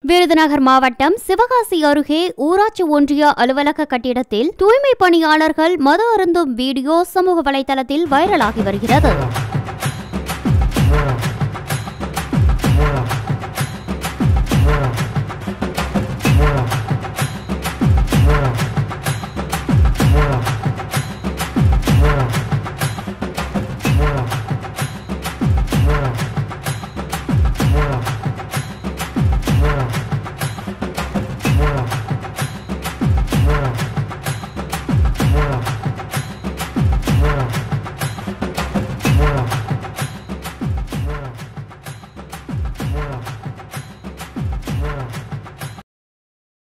விருதுநகர் மாவட்டம் சிவகாசி அருகே ஊராட்சி ஒன்றிய அலுவலக கட்டிடத்தில் தூய்மை பணியாளர்கள் மது அருந்தும் வீடியோ சமூக வலைதளத்தில் வைரலாகி வருகிறது.